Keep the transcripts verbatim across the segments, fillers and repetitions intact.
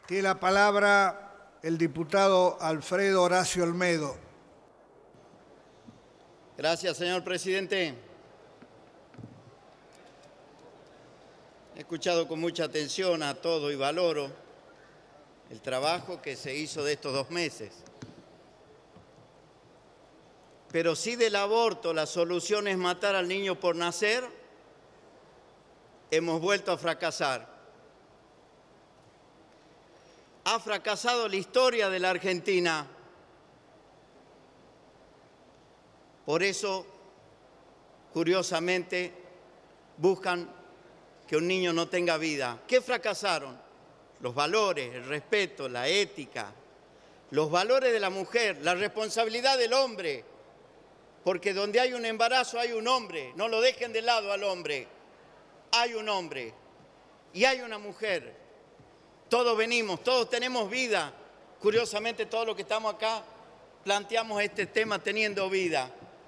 Tiene la palabra el diputado Alfredo Horacio Olmedo. Gracias, señor presidente. He escuchado con mucha atención a todo y valoro el trabajo que se hizo de estos dos meses. Pero si del aborto la solución es matar al niño por nacer, hemos vuelto a fracasar. Ha fracasado la historia de la Argentina. Por eso, curiosamente, buscan que un niño no tenga vida. ¿Qué fracasaron? Los valores, el respeto, la ética, los valores de la mujer, la responsabilidad del hombre. Porque donde hay un embarazo hay un hombre. No lo dejen de lado al hombre. Hay un hombre y hay una mujer. Todos venimos, todos tenemos vida. Curiosamente, todos los que estamos acá planteamos este tema teniendo vida.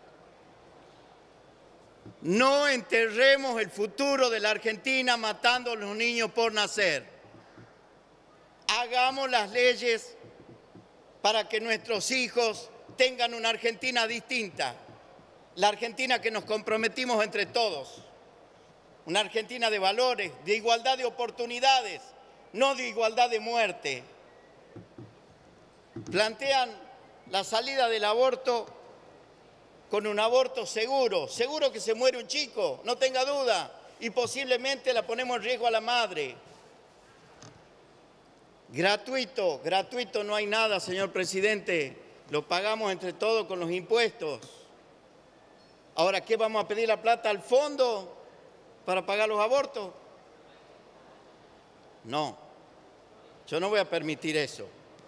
No enterremos el futuro de la Argentina matando a los niños por nacer. Hagamos las leyes para que nuestros hijos tengan una Argentina distinta. La Argentina que nos comprometimos entre todos. Una Argentina de valores, de igualdad de oportunidades, no de igualdad de muerte. Plantean la salida del aborto con un aborto seguro. Seguro que se muere un chico, no tenga duda. Y posiblemente la ponemos en riesgo a la madre. Gratuito, gratuito no hay nada, señor presidente. Lo pagamos entre todos con los impuestos. Ahora, ¿qué vamos a pedir la plata al fondo para pagar los abortos? No, yo no voy a permitir eso.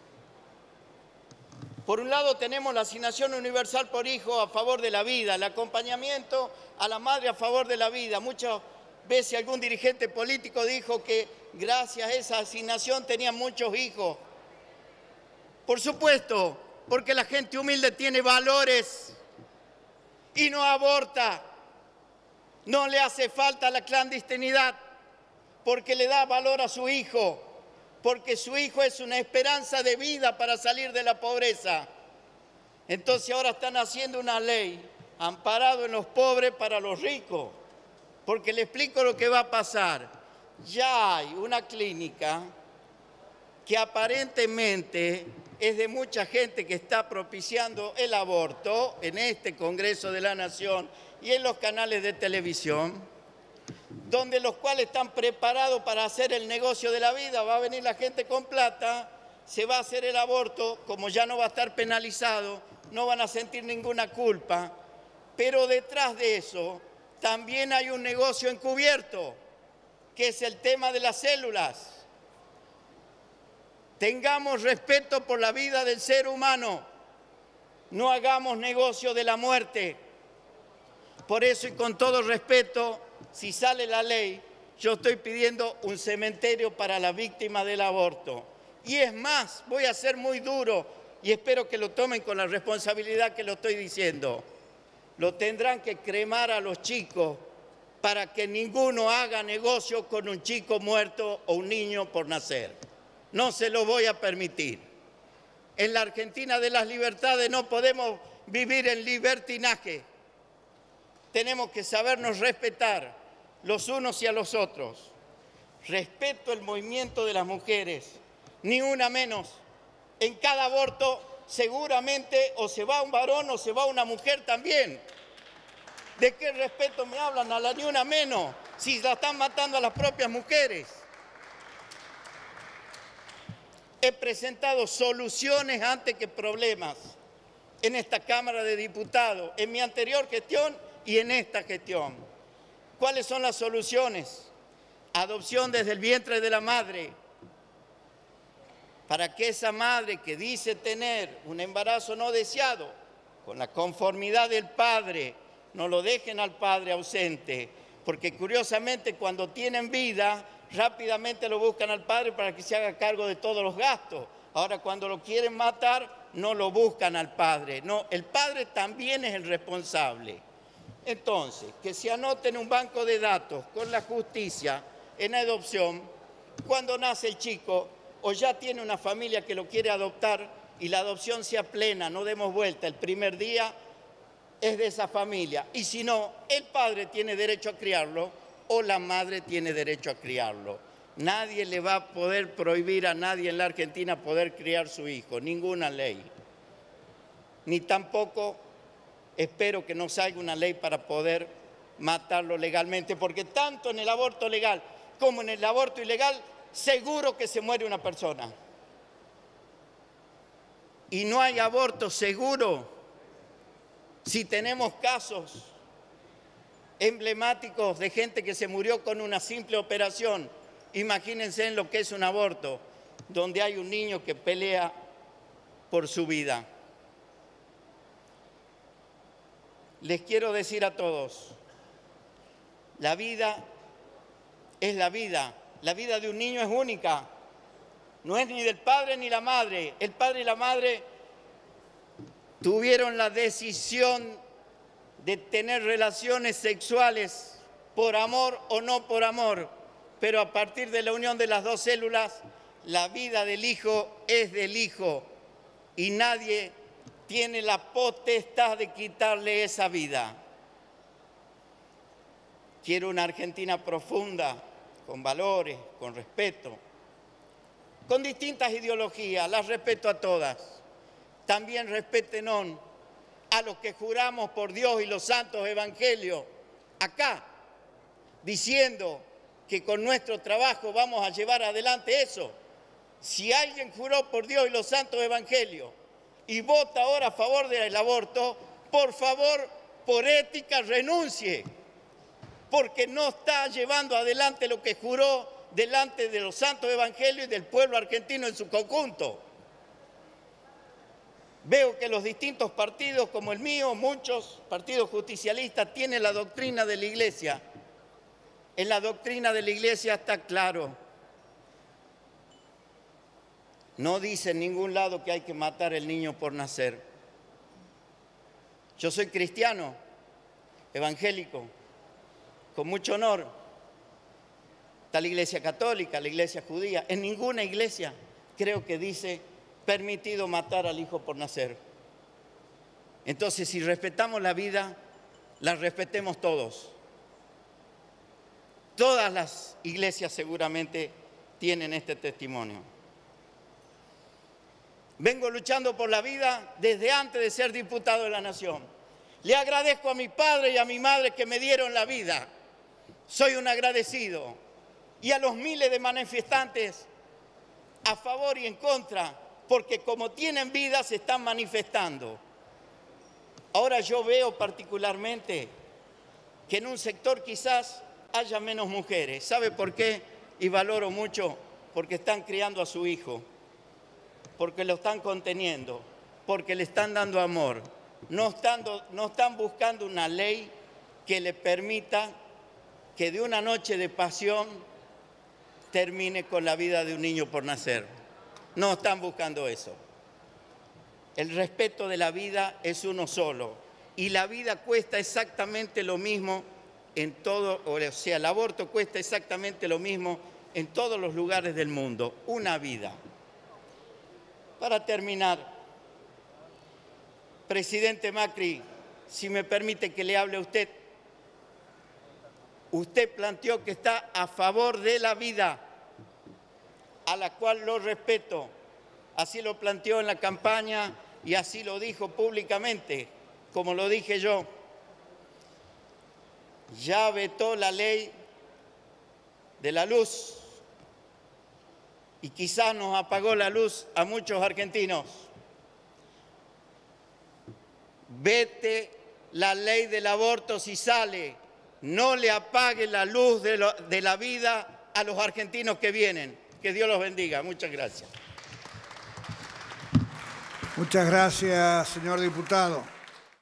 Por un lado tenemos la asignación universal por hijo a favor de la vida, el acompañamiento a la madre a favor de la vida. Muchas veces algún dirigente político dijo que gracias a esa asignación tenían muchos hijos. Por supuesto, porque la gente humilde tiene valores y no aborta. No le hace falta la clandestinidad porque le da valor a su hijo, porque su hijo es una esperanza de vida para salir de la pobreza. Entonces ahora están haciendo una ley amparado en los pobres para los ricos, porque le explico lo que va a pasar. Ya hay una clínica que aparentemente es de mucha gente que está propiciando el aborto en este Congreso de la Nación y en los canales de televisión, donde los cuales están preparados para hacer el negocio de la vida. Va a venir la gente con plata, se va a hacer el aborto, como ya no va a estar penalizado, no van a sentir ninguna culpa, pero detrás de eso también hay un negocio encubierto, que es el tema de las células. Tengamos respeto por la vida del ser humano, no hagamos negocio de la muerte. Por eso y con todo respeto, si sale la ley, yo estoy pidiendo un cementerio para las víctimas del aborto. Y es más, voy a ser muy duro y espero que lo tomen con la responsabilidad que lo estoy diciendo. Lo tendrán que cremar a los chicos para que ninguno haga negocio con un chico muerto o un niño por nacer. No se lo voy a permitir. En la Argentina de las libertades no podemos vivir en libertinaje. Tenemos que sabernos respetar los unos y a los otros. Respeto el movimiento de las mujeres, ni una menos. En cada aborto seguramente o se va un varón o se va una mujer también. ¿De qué respeto me hablan a la ni una menos si la están matando a las propias mujeres? He presentado soluciones antes que problemas en esta Cámara de Diputados, en mi anterior gestión y en esta gestión. ¿Cuáles son las soluciones? Adopción desde el vientre de la madre, para que esa madre que dice tener un embarazo no deseado, con la conformidad del padre, no lo dejen al padre ausente, porque curiosamente cuando tienen vida, rápidamente lo buscan al padre para que se haga cargo de todos los gastos. Ahora cuando lo quieren matar, no lo buscan al padre. No, el padre también es el responsable. Entonces, que se anote en un banco de datos con la justicia en adopción cuando nace el chico o ya tiene una familia que lo quiere adoptar y la adopción sea plena, no demos vuelta, el primer día es de esa familia. Y si no, el padre tiene derecho a criarlo o la madre tiene derecho a criarlo. Nadie le va a poder prohibir a nadie en la Argentina poder criar su hijo, ninguna ley. Ni tampoco espero que no salga una ley para poder matarlo legalmente, porque tanto en el aborto legal como en el aborto ilegal, seguro que se muere una persona. Y no hay aborto seguro si tenemos casos emblemáticos de gente que se murió con una simple operación. Imagínense en lo que es un aborto, donde hay un niño que pelea por su vida. Les quiero decir a todos, la vida es la vida. La vida de un niño es única. No es ni del padre ni la madre. El padre y la madre tuvieron la decisión de tener relaciones sexuales por amor o no por amor, pero a partir de la unión de las dos células, la vida del hijo es del hijo y nadie tiene la potestad de quitarle esa vida. Quiero una Argentina profunda, con valores, con respeto, con distintas ideologías, las respeto a todas. También respétenos a los que juramos por Dios y los santos evangelios, acá, diciendo que con nuestro trabajo vamos a llevar adelante eso. Si alguien juró por Dios y los santos evangelios y vota ahora a favor del aborto, por favor, por ética, renuncie, porque no está llevando adelante lo que juró delante de los santos evangelios y del pueblo argentino en su conjunto. Veo que los distintos partidos, como el mío, muchos partidos justicialistas, tienen la doctrina de la Iglesia. En la doctrina de la Iglesia está claro. No dice en ningún lado que hay que matar al niño por nacer. Yo soy cristiano, evangélico, con mucho honor. Está la Iglesia católica, la Iglesia judía. En ninguna iglesia creo que dice permitido matar al hijo por nacer. Entonces, si respetamos la vida, la respetemos todos. Todas las iglesias seguramente tienen este testimonio. Vengo luchando por la vida desde antes de ser diputado de la Nación. Le agradezco a mi padre y a mi madre que me dieron la vida. Soy un agradecido. Y a los miles de manifestantes a favor y en contra, porque como tienen vida se están manifestando. Ahora yo veo particularmente que en un sector quizás haya menos mujeres. ¿Sabe por qué? Y valoro mucho, porque están criando a su hijo, porque lo están conteniendo, porque le están dando amor. No están, no están buscando una ley que le permita que de una noche de pasión termine con la vida de un niño por nacer. No están buscando eso. El respeto de la vida es uno solo y la vida cuesta exactamente lo mismo en todo, o sea, el aborto cuesta exactamente lo mismo en todos los lugares del mundo, una vida. Para terminar, presidente Macri, si me permite que le hable a usted, usted planteó que está a favor de la vida, a la cual lo respeto. Así lo planteó en la campaña y así lo dijo públicamente, como lo dije yo. Ya vetó la ley de la luz y quizás nos apagó la luz a muchos argentinos. Vete la ley del aborto si sale. No le apague la luz de, lo, de la vida a los argentinos que vienen. Que Dios los bendiga. Muchas gracias. Muchas gracias, señor diputado.